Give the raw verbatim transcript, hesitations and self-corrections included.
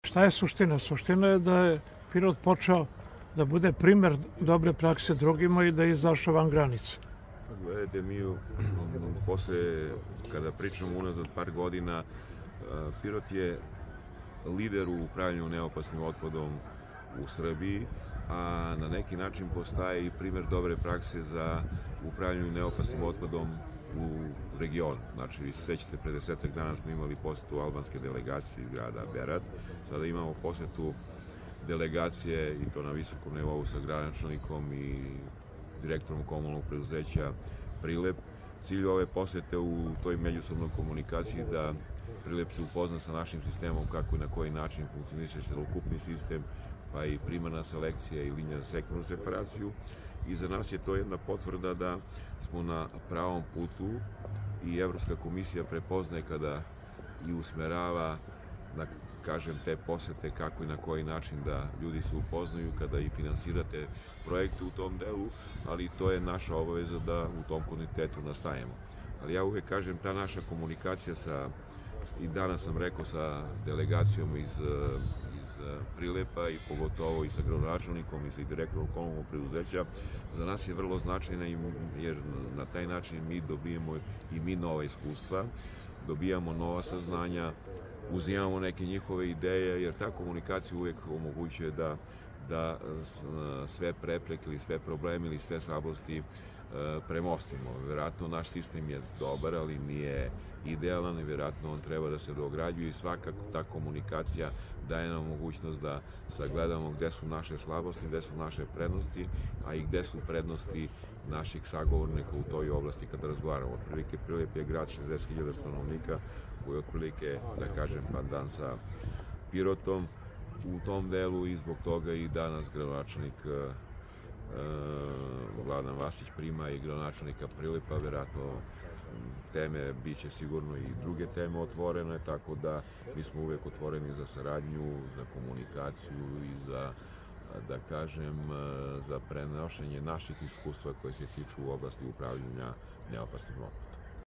Šta je suština? Suština je da je Pirot počeo da bude primer dobre prakse drugima i da je izašao van granica. Gledajte, mi posle, kada pričamo unazad par godina, Pirot je lider u upravljanju neopasnim otpadom u Srbiji, a na neki način postaje i primer dobre prakse za upravljanje neopasnim otpadom u regionu. Znači, vi se sećate, pre desetak dana smo imali posetu albanske delegacije iz grada Berat, sada imamo posetu delegacije, i to na visokom nivou, sa gradonačelnikom i direktorom komunalnog preduzeća Prilep. Cilj ove posete u toj međusobnoj komunikaciji da Prilep se upozna sa našim sistemom, kako i na koji način funkcioniše celokupni sistem, pa i primarna selekcija i linija za sekundarnu separaciju. I za nas je to jedna potvrda da smo na pravom putu i Evropska komisija prepoznaje kada i usmerava, da kažem, te posete kako i na koji način da ljudi se upoznaju, kada i finansirate projekte u tom delu, ali to je naša obaveza da u tom kontinuitetu nastavimo. Ali ja uvek kažem, ta naša komunikacija sa, i danas sam rekao, sa delegacijom iz Prilepa i pogotovo i sa gradonačelnikom i sa direktorom komunalnog preduzeća, za nas je vrlo značajna, jer na taj način mi dobijemo i mi nova iskustva, dobijamo nova saznanja, uzimamo neke njihove ideje, jer ta komunikacija uvek omogućuje da, da sve prepreke ili sve probleme ili sve slabosti premostimo. Vjerojatno naš sistem je dobar, ali nije idealan i vjerojatno on treba da se dograđuje i svakako ta komunikacija daje nam mogućnost da sagledamo gde su naše slabosti, gde su naše prednosti, a i gde su prednosti naših sagovornika u toj oblasti kada razgovaramo. Otprilike Prilep je grad šezdeset hiljada stanovnika koji je otprilike, da kažem, pandan sa Pirotom u tom delu i zbog toga i danas gradonačelnik Vladan Vasić prima i gradonačelnika Prilepa, vjerojatno teme biće sigurno i druge teme otvorene, tako da mi smo uvek otvoreni za saradnju, za komunikaciju i za, da kažem, za prenošenje naših iskustva koje se tiču u oblasti upravljanja neopasnim otpadom.